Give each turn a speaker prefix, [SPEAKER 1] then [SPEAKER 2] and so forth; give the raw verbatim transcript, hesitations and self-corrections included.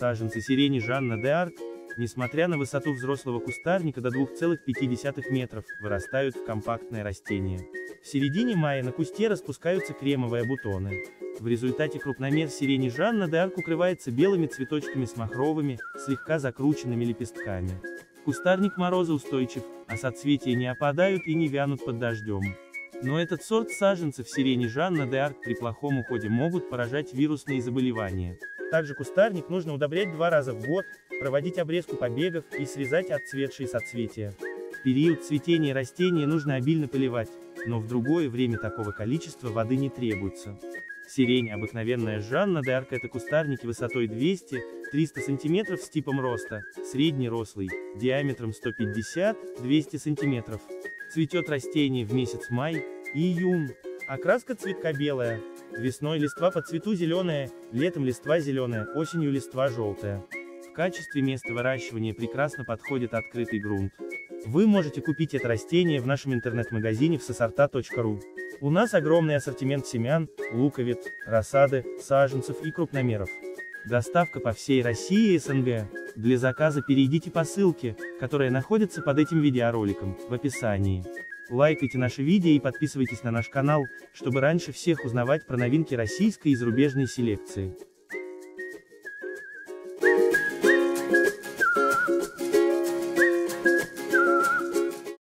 [SPEAKER 1] Саженцы сирени Жанна де Арк, несмотря на высоту взрослого кустарника до двух целых пяти десятых метров, вырастают в компактное растение. В середине мая на кусте распускаются кремовые бутоны. В результате крупномер сирени Жанна де Арк укрывается белыми цветочками с махровыми, слегка закрученными лепестками. Кустарник морозоустойчив, а соцветия не опадают и не вянут под дождем. Но этот сорт саженцев сирени Жанна де Арк при плохом уходе могут поражать вирусные заболевания. Также кустарник нужно удобрять два раза в год, проводить обрезку побегов и срезать отцветшие соцветия. В период цветения растения нужно обильно поливать, но в другое время такого количества воды не требуется. Сирень обыкновенная Жанна де Арк — это кустарники высотой двести — триста сантиметров с типом роста, среднерослый, диаметром сто пятьдесят — двести сантиметров. Цветет растение в месяц май и июнь. Окраска цветка белая. Весной листва по цвету зеленая, летом листва зеленая, осенью листва желтая. В качестве места выращивания прекрасно подходит открытый грунт. Вы можете купить это растение в нашем интернет-магазине в сосорта точка ру. У нас огромный ассортимент семян, луковиц, рассады, саженцев и крупномеров. Доставка по всей России и эс эн гэ. Для заказа перейдите по ссылке, которая находится под этим видеороликом, в описании. Лайкайте наши видео и подписывайтесь на наш канал, чтобы раньше всех узнавать про новинки российской и зарубежной селекции.